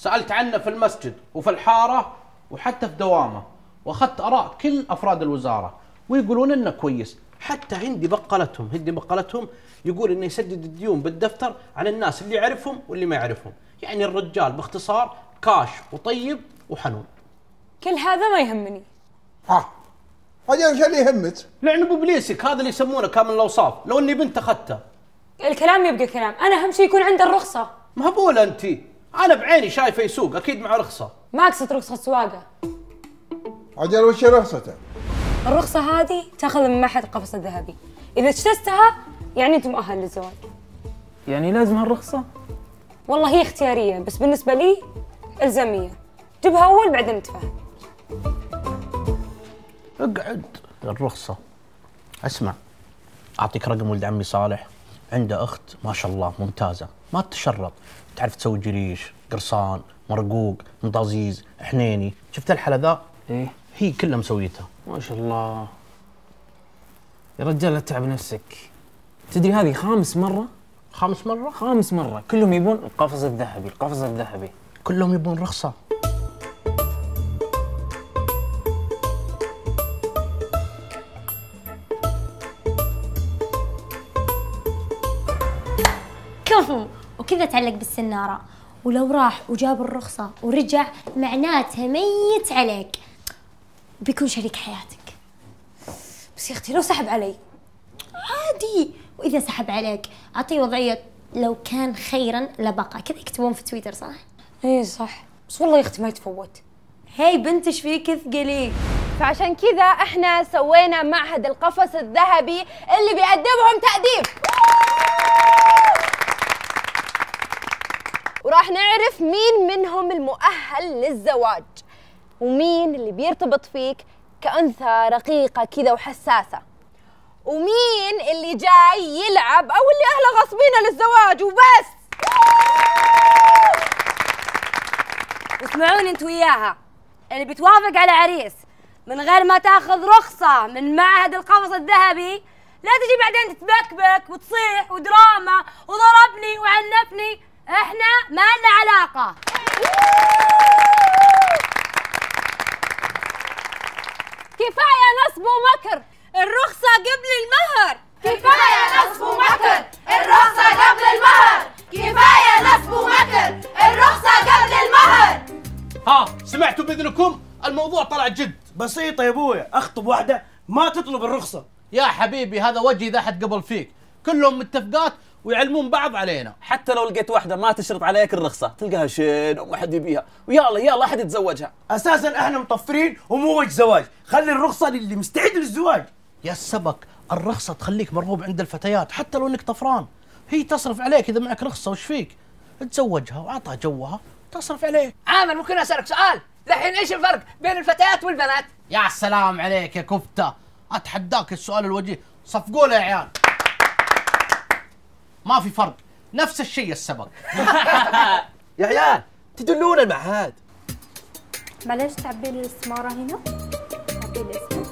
سألت عنه في المسجد وفي الحارة وحتى في دوامه، واخذت آراء كل أفراد الوزارة ويقولون انه كويس. حتى هندي بقلتهم يقول انه يسدد الديون بالدفتر على الناس اللي يعرفهم واللي ما يعرفهم. يعني الرجال باختصار كاش وطيب وحنون. كل هذا ما يهمني. اجل ايش اللي يهمك؟ لأنه ببليسك هذا اللي يسمونه كامل الأوصاف، لو اني بنت اخذته. الكلام يبقى كلام، انا اهم شيء يكون عنده الرخصة. مهبولة انت، انا بعيني شايفه يسوق اكيد مع رخصة. ما اقصد رخصة سواقة. اجل وش رخصته؟ الرخصة هذه تاخذ من معهد القفص الذهبي، إذا اجتزتها يعني أنت مؤهل للزواج. يعني لازم هالرخصة؟ والله هي اختيارية، بس بالنسبة لي إلزامية. جيبها أول بعدين نتفاهم. اقعد. الرخصة. اسمع، أعطيك رقم ولد عمي صالح، عنده أخت ما شاء الله ممتازة، ما تشرط، تعرف تسوي جريش، قرصان، مرقوق، مطازيز، حنيني، شفت الحلا ذا؟ إيه هي كلها مسويتها. ما شاء الله. يا رجال لا تتعب نفسك. تدري هذه خامس مرة كلهم يبون القفص الذهبي. كلهم يبون رخصة. كفو. وكذا تعلق بالسنارة، ولو راح وجاب الرخصة ورجع معناته ميت عليك، بيكون شريك حياتك. بس يا أختي لو سحب علي؟ عادي. وإذا سحب عليك أعطيه وضعية لو كان خيرا لبقى، كذا يكتبون في تويتر صح؟ إيه صح، بس والله يا أختي ما يتفوت. هاي بنت ايش فيك ثقلي؟ فعشان كذا احنا سوينا معهد القفص الذهبي اللي بيقدمهم تأديب، وراح نعرف مين منهم المؤهل للزواج ومين اللي بيرتبط فيك كأنثى رقيقة كذا وحساسة، ومين اللي جاي يلعب أو اللي أهله غصبينه للزواج وبس. اسمعوني انت وياها، اللي بتوافق على عريس من غير ما تاخذ رخصة من معهد القفص الذهبي لا تجي بعدين تتبكبك وتصيح ودراما وضربني وعنفني، احنا ما لنا علاقة. كفاية نصب ومكر، الرخصة قبل المهر. كفاية نصب ومكر، الرخصة قبل المهر. كفاية نصب ومكر، الرخصة قبل المهر. ها سمعتوا بإذنكم؟ الموضوع طلع جد. بسيطة يا ابويا، اخطب واحدة ما تطلب الرخصة. يا حبيبي هذا وجهي إذا حد قبل فيك، كلهم متفقات ويعلمون بعض علينا. حتى لو لقيت واحدة ما تشرط عليك الرخصة تلقاها شين وما حد يبيها، ويلا أحد يتزوجها. اساسا احنا مطفرين ومو وجه زواج، خلي الرخصة للي مستعد للزواج. يا السبك، الرخصة تخليك مرغوب عند الفتيات حتى لو انك طفران، هي تصرف عليك اذا معك رخصة. وش فيك؟ تزوجها وعطها جوها تصرف عليك. عامر ممكن اسالك سؤال؟ الحين ايش الفرق بين الفتيات والبنات؟ يا سلام عليك يا كفتة، اتحداك السؤال الوجيه، صفقوا له يا عيال. ما في فرق، نفس الشيء السبق. يا عيال تدلونا المعهد. معليش تعبي لي الاستمارة هنا، تعبي لي اسمك.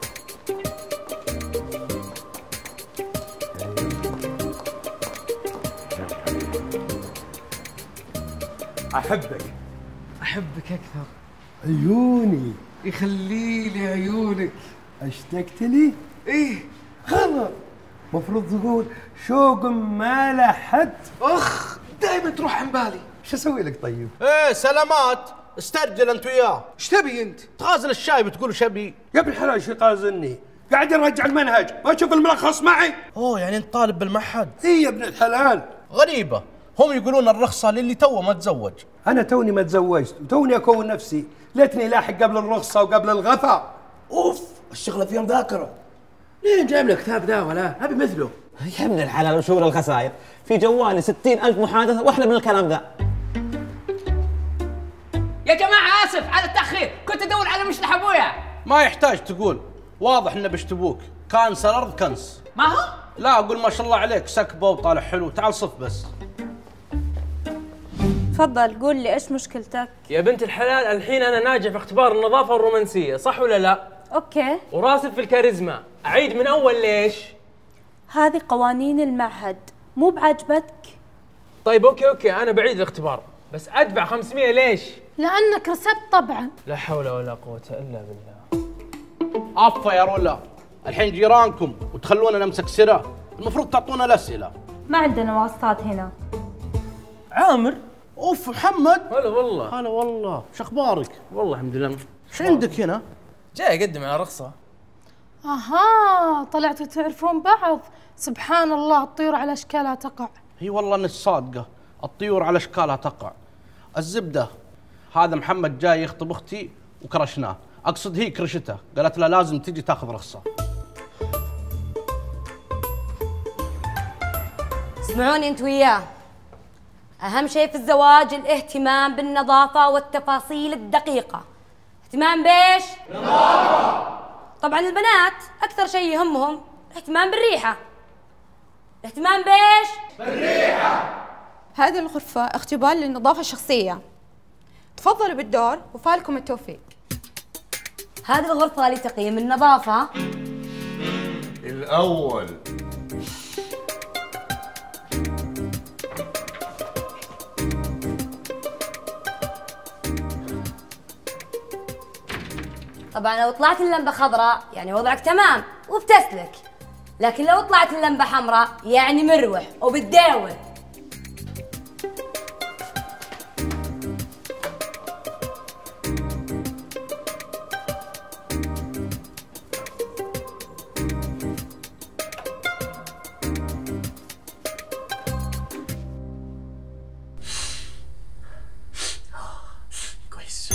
أحبك أكثر. عيوني يخلي لي عيونك. اشتقت لي؟ إيه غلط، مفروض تقول شوق ما له حد. أخ دائما تروح عن بالي. شو اسوي لك طيب؟ ايه سلامات، استرجل انت وياه. ايش تبي انت؟ تغازل الشاي بتقول شبي. يا ابن الحلال شو قازلني؟ قاعد ارجع المنهج، ما تشوف الملخص معي؟ اوه يعني انت طالب بالمعهد؟ اي يا ابن الحلال. غريبة، هم يقولون الرخصة للي توه ما تزوج. انا توني ما تزوجت وتوني اكون نفسي، ليتني لاحق قبل الرخصة وقبل الغثا. اوف الشغلة فيها مذاكرة. ليه جايب لك كتاب ذا ولا ابي مثله؟ يا ابن الحلال وشغل الخسائر، في جوالي 60,000 محادثة واحدة من الكلام ذا. يا جماعة آسف على التأخير، كنت أدور على مشلح أبويا. ما يحتاج تقول، واضح انه بيشتبوك. كانس الارض كنس. ما هو؟ لا اقول ما شاء الله عليك، سكبه وطالع حلو. تعال صف بس. تفضل قول لي ايش مشكلتك؟ يا بنت الحلال الحين أنا ناجح في اختبار النظافة والرومانسية، صح ولا لا؟ اوكي. وراسب في الكاريزما، أعيد من أول ليش؟ هذه قوانين المعهد، مو بعجبتك؟ طيب أوكي أنا بعيد الاختبار، بس ادفع 500 ليش؟ لانك رسبت طبعا. لا حول ولا قوة الا بالله. عفا يا رولا، الحين جيرانكم وتخلونا نمسك سرة، المفروض تعطونا الأسئلة. ما عندنا واسطات هنا. عامر، اوف محمد. هلا والله. هلا والله، شو اخبارك؟ والله الحمد لله. شو عندك هنا؟ جاي اقدم على رخصة. اها، طلعتوا تعرفون بعض. سبحان الله، الطيور على اشكالها تقع. هي والله انك صادقة، الطيور على اشكالها تقع. الزبدة، هذا محمد جاي يخطب اختي وكرشناه، اقصد هي كرشته، قالت له لازم تجي تاخذ رخصة. اسمعوني انت وياه، اهم شيء في الزواج الاهتمام بالنظافة والتفاصيل الدقيقة. اهتمام بايش؟ نظافة. طبعا البنات اكثر شيء يهمهم الاهتمام بالريحة. الاهتمام بايش؟ بالريحة. هذه الغرفة اختبار للنظافة الشخصية. تفضلوا بالدور وفالكم التوفيق. هذه الغرفة لتقييم النظافة الأول. طبعا لو طلعت اللمبة خضراء يعني وضعك تمام وبتسلك، لكن لو طلعت اللمبة حمراء يعني مروح وبتداول. كويس.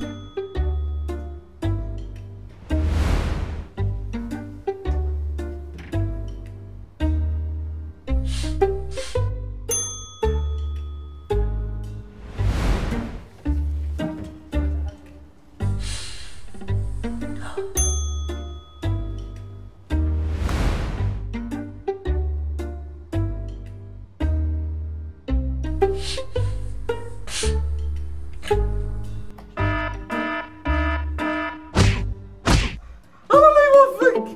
الله يوفقك.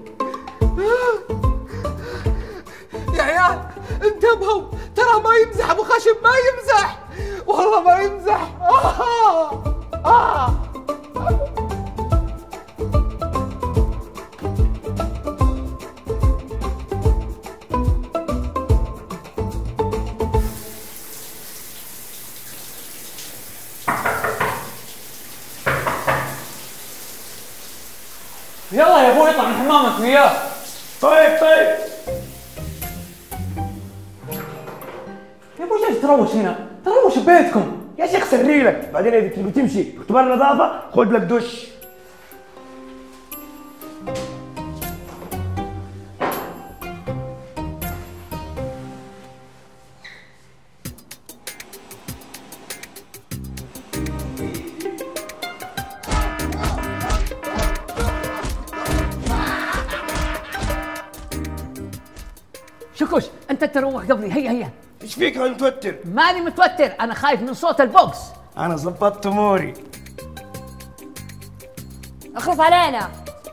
يا عيال انتبهوا، ترى ما يمزح ابو خشب، ما يمزح والله ما يمزح. يلا يا ابوي اطلع من حمامك وياه. طيب يا ابوي جالس تروش هنا، تروش ببيتكم. يا شيخ سريلك، بعدين اذا تبي تمشي اختبار نظافه خذ لك دش. شكوش انت تروح قبلي. هيا ايش فيك انا متوتر؟ ماني متوتر، انا خايف من صوت البوكس. انا ظبطت اموري. اخلص علينا.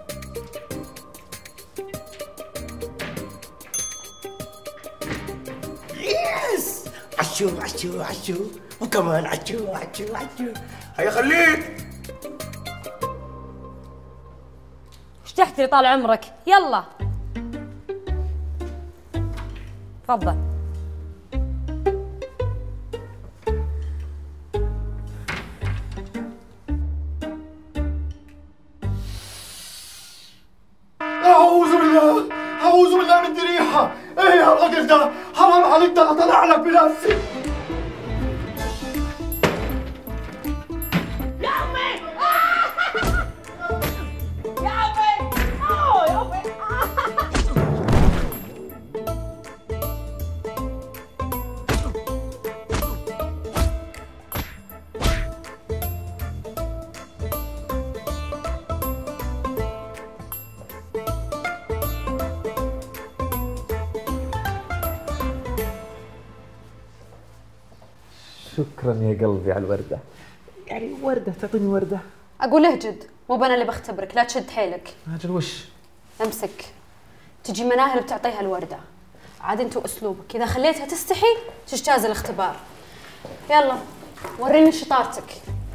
يس، عشو عشو عشو وكمان عشو عشو عشو. هيا خليك. ايش تحتري طال عمرك؟ يلا تفضل. اعوذ بالله، اعوذ بالله من دي ريحه. ايه يا الراجل ده، حرام عليك، ده انا طالع لك بنفسي. يا امي يا امي يا امي. شكرا يا قلبي على الوردة. يعني وردة تعطيني وردة. اقول اهجد، مو انا اللي بختبرك، لا تشد حيلك. اجل وش؟ امسك. تجي مناهل بتعطيها الوردة، عاد انت واسلوبك، اذا خليتها تستحي تجتاز الاختبار. يلا وريني شطارتك.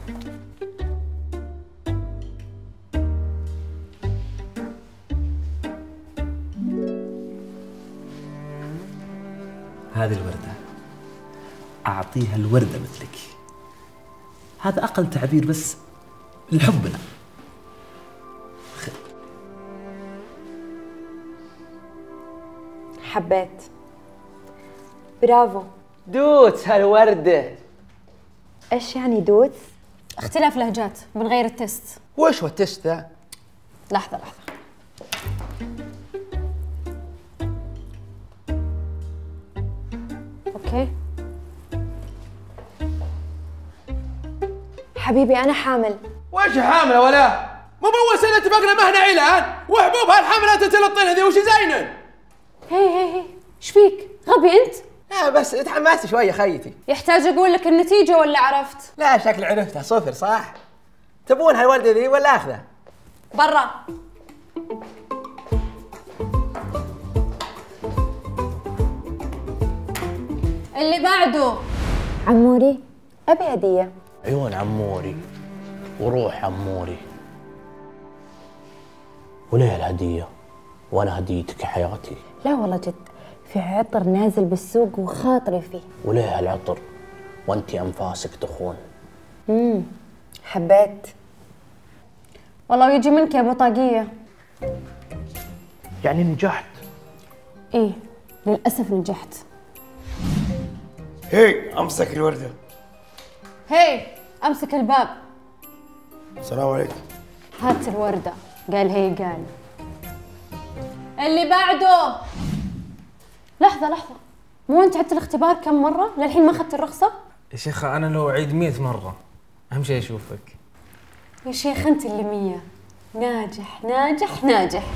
هذه الوردة أعطيها الوردة مثلك. هذا أقل تعبير بس لحبنا. حبيت. برافو. دوت هالوردة. ايش يعني دوت؟ اختلاف لهجات، بنغير التست. وش هو التست ذا؟ لحظة. اوكي. حبيبي انا حامل. وش حامله ولا؟ مو بأول سنة اتفقنا مهنا علان وحبوب هالحملات تلطينها ذي وش زينن؟ هي ايش فيك؟ غبي انت؟ لا بس تحمست شوية خيتي. يحتاج اقول لك النتيجة ولا عرفت؟ لا شكل عرفتها 0 صح؟ تبون هالوردة ذي ولا اخذها؟ برا. اللي بعده. عموري ابي هدية. عيون عموري وروح عموري. وليه الهدية؟ وانا هديتك يا حياتي. لا والله جد، في عطر نازل بالسوق وخاطري فيه. وليه هالعطر وانتي انفاسك تخون؟ حبيت. والله يجي منك يا بطاقية. يعني نجحت؟ ايه للأسف نجحت. هي امسك الوردة. هي امسك الباب. السلام عليكم. هات الوردة. قال هي قال. اللي بعده. لحظة مو انت عدت الاختبار كم مرة؟ للحين ما اخذت الرخصة؟ يا شيخة أنا لو أعيد 100 مرة أهم شيء أشوفك. يا شيخ انت اللي 100. ناجح.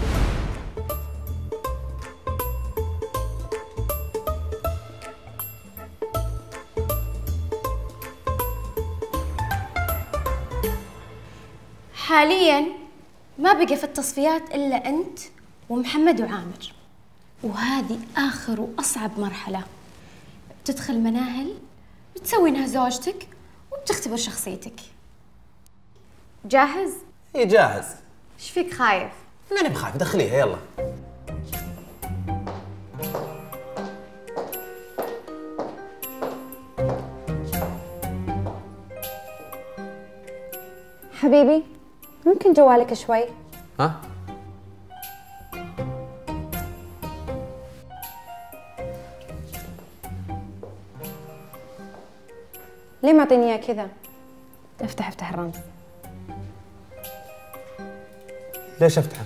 حاليا ما بقى في التصفيات إلا أنت ومحمد وعامر، وهذه آخر وأصعب مرحلة. بتدخل مناهل، بتسوي إنها زوجتك، وبتختبر شخصيتك. جاهز؟ اي جاهز. ايش فيك خايف؟ ماني بخاف، دخليها يلا. حبيبي ممكن جوالك شوي؟ ها؟ ليه معطيني اياه كذا؟ افتح الرمز. ليش افتحه؟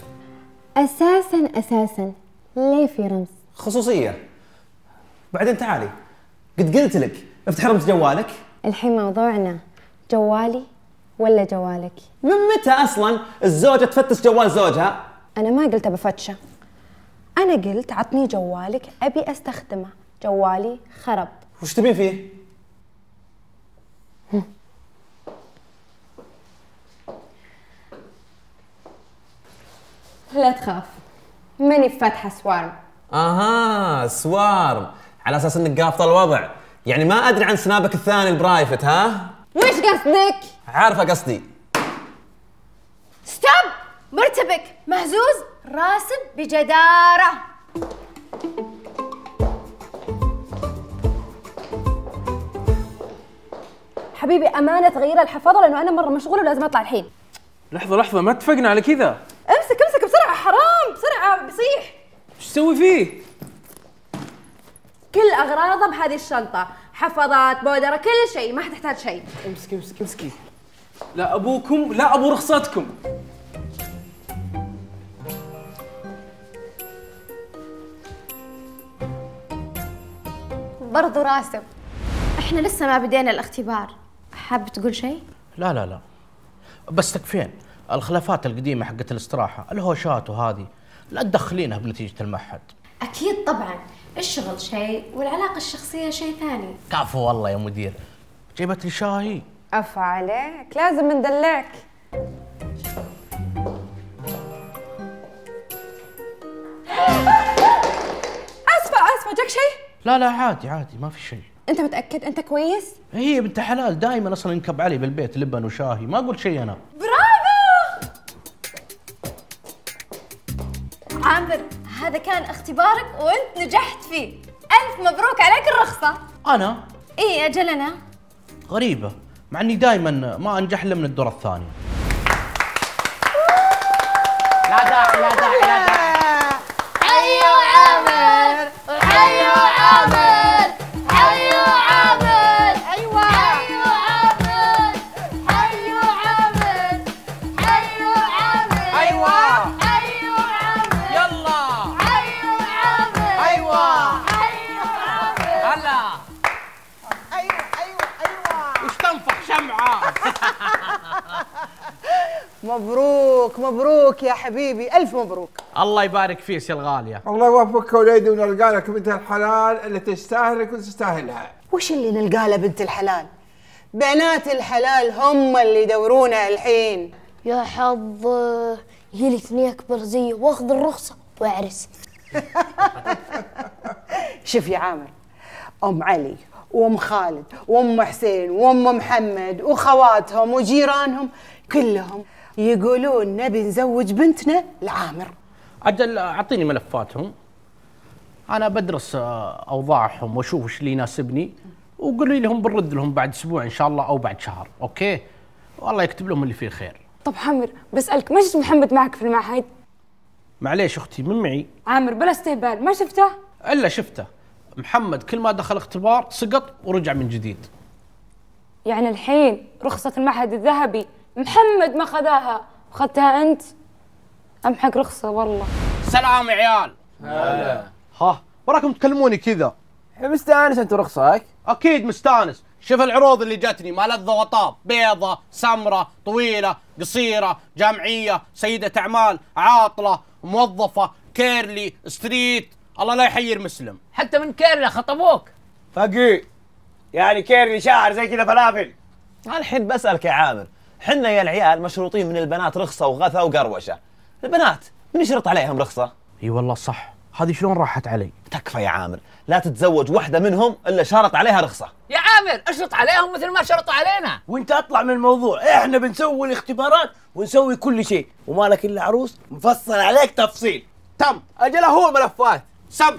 اساسا ليه في رمز؟ خصوصية. بعدين تعالي، قد قلت لك افتح رمز جوالك. الحين موضوعنا جوالي ولا جوالك؟ من متى اصلا الزوجة تفتش جوال زوجها؟ انا ما قلت بفتشه، انا قلت عطني جوالك ابي استخدمه، جوالي خرب. وش تبين فيه؟ لا تخاف ماني فاتحه سوارم. اها سوارم، على اساس انك قافطه الوضع، يعني ما ادري عن سنابك الثاني البرايفت. ها وش قصدك؟ عارفه قصدي. ستوب. مرتبك مهزوز، راسب بجدارة. حبيبي امانه تغير الحفاضه لانه انا مره مشغوله ولازم اطلع الحين. لحظة ما اتفقنا على كذا. امسك بسرعه، حرام بسرعه بيصيح. ايش تسوي فيه؟ كل اغراضه بهذه الشنطه، حفاضات، بودره، كل شيء، ما حتحتاج شيء. امسكي. لا ابوكم لا ابو رخصتكم. برضو راسب. احنا لسه ما بدينا الاختبار، حاب تقول شيء؟ لا بس تكفين الخلافات القديمة حقت الاستراحة، الهوشات وهذه لا تدخلينها بنتيجة المعهد. اكيد طبعا، الشغل شيء والعلاقة الشخصية شيء ثاني. كفو والله يا مدير، جيبت لي شاي. عفا عليك، لازم ندلعك. اسفة جاك شيء؟ لا عادي ما في شيء. انت متاكد انت كويس؟ هي بنت حلال دائما اصلا ينكب علي بالبيت لبن وشاهي، ما قلت شيء انا. برافو عامر، هذا كان اختبارك وانت نجحت فيه. الف مبروك عليك الرخصه. انا؟ ايه اجل انا. غريبه، مع اني دائما ما انجح الا من الدور الثاني. لا داعي لا داعي لا داعي. حيو عامر حيو عامر حيو عامر. ايوه حيو عامر حيو عامر حيو عامر. ايوه حيو عامر. يلا حيو عامر. ايوه حيو عامر. هلا وش تنفخ شمعه؟ مبروك مبروك يا حبيبي، ألف مبروك. الله يبارك فيك يا الغاليه. الله يوفقك وليدي ونلقى لك بنت الحلال اللي تستاهلك وتستاهلها. وش اللي نلقى له بنت الحلال؟ بنات الحلال هم اللي يدورونها الحين. يا حظ يلتني اكبر زيه واخذ الرخصه واعرس. شوف يا عامر، ام علي وام خالد وام حسين وام محمد وخواتهم وجيرانهم كلهم يقولون نبي نزوج بنتنا لعامر. اجل اعطيني ملفاتهم، انا بدرس اوضاعهم واشوف ايش اللي يناسبني، وقولي لهم بنرد لهم بعد اسبوع ان شاء الله او بعد شهر، اوكي؟ والله يكتب لهم اللي فيه خير. طب عامر بسألك، ما شفت محمد معك في المعهد؟ معليش اختي، من معي؟ عامر بلا استهبال، ما شفته؟ الا شفته، محمد كل ما دخل اختبار سقط ورجع من جديد. يعني الحين رخصة المعهد الذهبي محمد ما خذاها وخذتها انت؟ امحق رخصة والله. سلام يا عيال. هلا. ها وراكم تكلموني كذا؟ مستانس انت رخصك؟ اكيد مستانس، شوف العروض اللي جاتني ما لذ وطاب، بيضة، سمرة، طويلة، قصيرة، جامعية، سيدة اعمال، عاطلة، موظفة، كيرلي، ستريت، الله لا يحير مسلم. حتى من كيرلا خطبوك. فقيه يعني كيرلي شعر زي كذا فلافل. الحين بسألك يا عامر، حنا يا العيال مشروطين من البنات رخصة وغثى وقروشة، البنات من يشرط عليهم رخصة؟ اي والله صح، هذه شلون راحت علي؟ تكفى يا عامر، لا تتزوج واحدة منهم الا شارط عليها رخصة. يا عامر اشرط عليهم مثل ما شرطوا علينا. وانت اطلع من الموضوع، احنا بنسوي الاختبارات ونسوي كل شيء، ومالك الا عروس مفصل عليك تفصيل. تم، اجل هو ملفات. سم.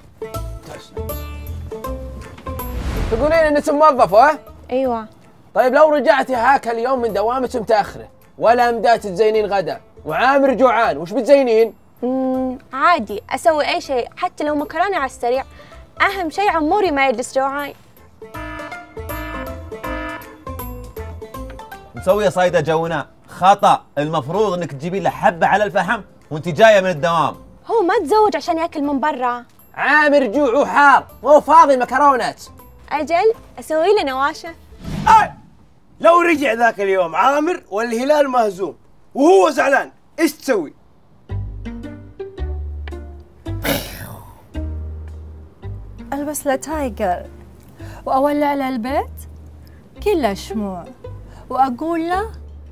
تقولين انك موظفة؟ ايوه. طيب لو رجعتي هاك اليوم من دوامك متاخره ولا مدات تزينين غدا وعامر جوعان، وش بتزينين؟ عادي اسوي اي شيء، حتى لو مكرونه على السريع، اهم شيء عموري ما يجلس جوعان. مسوية صيدة جونا، خطأ، المفروض انك تجيبين له حبة على الفحم وانت جاية من الدوام. هو ما تزوج عشان ياكل من برا. عامر جوع وحار، مو فاضي مكرونات. اجل اسوي له نواشف. لو رجع ذاك اليوم عامر والهلال مهزوم وهو زعلان، ايش تسوي؟ البس له تايجر واولع له البيت كله شموع واقول له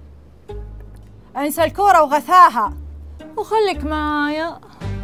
انسى الكوره وغثاها وخليك معايا.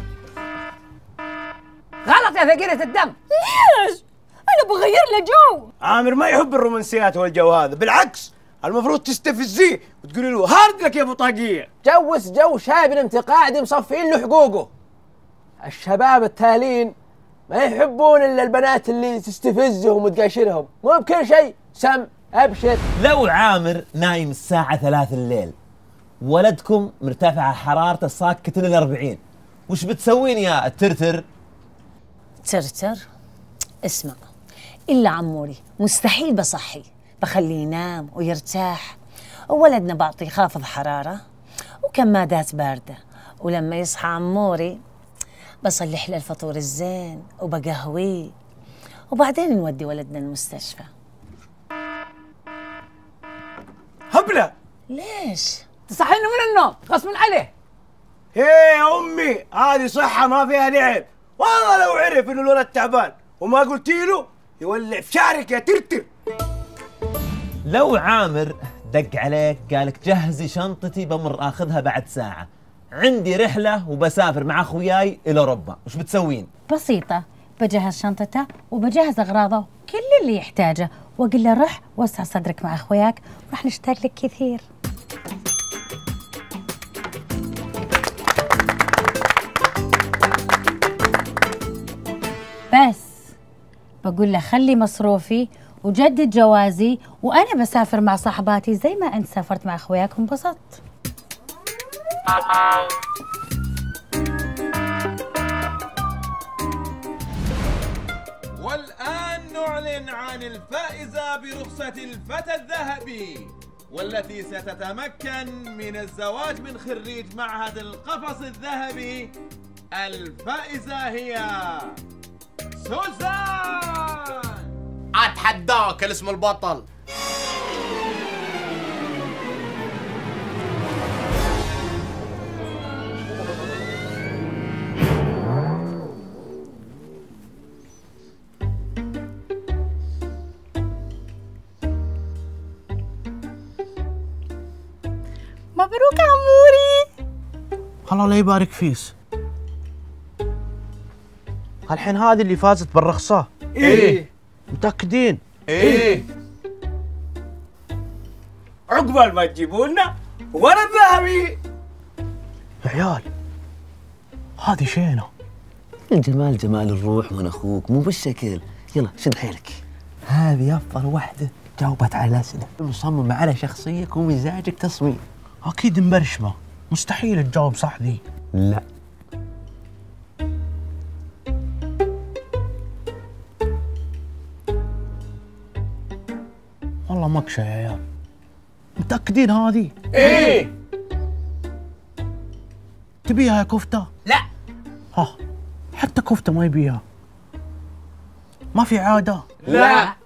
غلط يا ثقيلة الدم. ليش؟ انا بغير له جو. عامر ما يحب الرومانسيات والجو هذا، بالعكس المفروض تستفزيه وتقولي له هارد لك يا ابو طاقيه. جوز جو شايب انت قاعد مصفين له حقوقه. الشباب التالين ما يحبون الا البنات اللي تستفزهم وتقاشرهم، مو بكل شيء سم ابشر. لو عامر نايم الساعة 3 الليل، ولدكم مرتفعة حرارته صاكة ال40، وش بتسوين يا الترتر؟ ترتر؟ اسمع، إلا عموري مستحيل بصحي، بخليه ينام ويرتاح، وولدنا بعطيه خافض حرارة وكمادات باردة، ولما يصحى عموري بصلح له الفطور الزين وبقهويه، وبعدين نودي ولدنا المستشفى. هبلة ليش؟ تصحينه من النوم غصب عليه. هي يا امي هذه صحة ما فيها لعب، والله لو عرف انه الولد تعبان وما قلتي له يولع في شعرك يا ترتر. لو عامر دق عليك قالك جهزي شنطتي بمر اخذها بعد ساعة، عندي رحلة وبسافر مع اخوياي الى اوروبا، وش بتسوين؟ بسيطة، بجهز شنطته وبجهز أغراضه كل اللي يحتاجه، وأقول له رح وسع صدرك مع أخوياك وراح نشتاق لك كثير. بس بقول له خلي مصروفي وجدد جوازي، وأنا بسافر مع صاحباتي زي ما أنت سافرت مع أخوياك وانبسطت. والآن نعلن عن الفائزة برخصة الفتى الذهبي، والتي ستتمكن من الزواج من خريج معهد القفص الذهبي. الفائزة هي سوزان. اتحداك الاسم البطل. مبروك عموري. الله لا يبارك فيس. الحين هذه اللي فازت بالرخصة. ايه متأكدين؟ ايه. عقبال ما تجيبوا لنا ورد ذهبي. يا عيال هذه شينة. الجمال جمال الروح من اخوك مو بالشكل. يلا شد حيلك. هذه افضل وحده جاوبت على الاسئله، مصممه على شخصيتك ومزاجك تصميم. اكيد مبرشمه، مستحيل تجاوب صح ذي. لا والله مكشة يا عيال. متأكدين هذه؟ ايه. تبيها يا كفتة؟ لا. ها حتى كفتة ما يبيها. ما في عادة؟ لا.